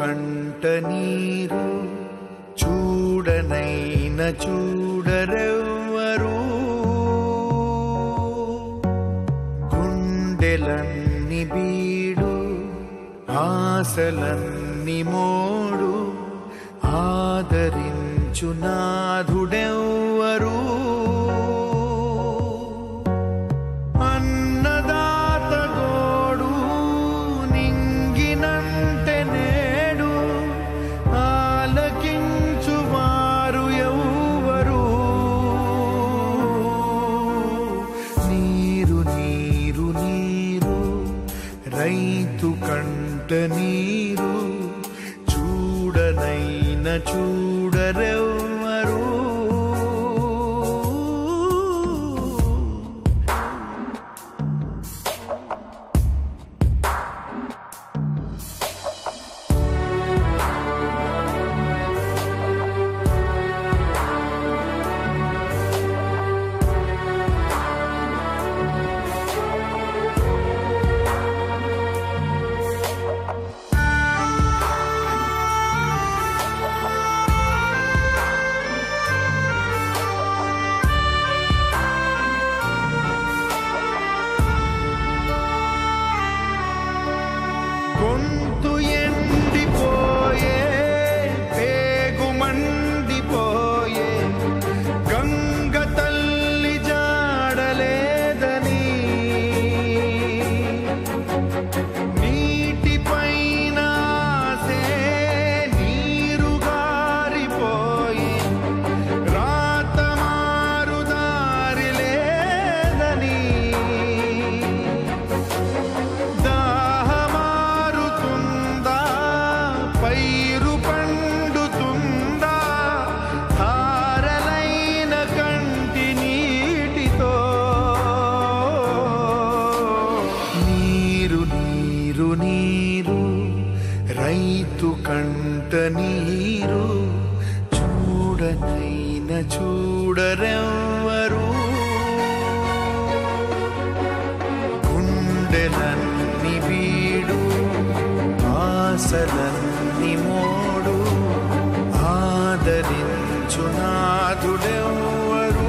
కంట నీరు చూడనైన చూడరెవ్వరు గుండెలన్ని బీడు ఆశలన్ని మోడు ఆదరించు నాథుడెవ్వరు అన్నదాత గోడు నింగినంటే నేడు ఆలకించువారు ఎవ్వరు నీరు నీరు నీరు రైతు కంట నీరు చూడనైన చూడరెవ్వరు గొంతు ఎండిపోయే పేగు మండిపోయే గంగ తల్లి జాడలేదని నీటిపైన ఆసే నీరు గారిపోయి రాత మారు దారి లేదని పైరు పండుతుందా ధారలైన కంటి నీటితో నీరు నీరు నీరు రైతు కంట నీరు చూడనైన చూడరెవ్వరు గుండెలన్ని బీడు ఆశలన్ని మోడు ఆదరించు నాథుడెవ్వరు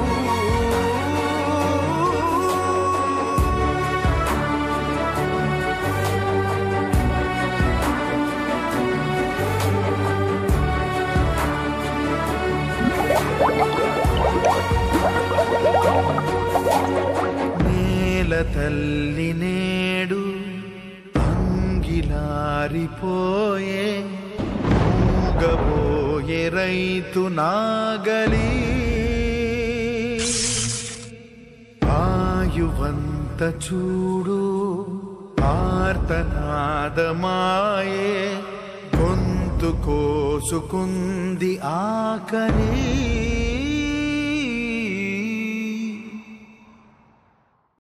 నేల తల్లి నేడు అంగిలారిపోయే మూగబోయే రైతు నాగలి ఆయువంత చూడు ఆర్తనాదమాయే గొంతు కోసుకుంది ఆకలి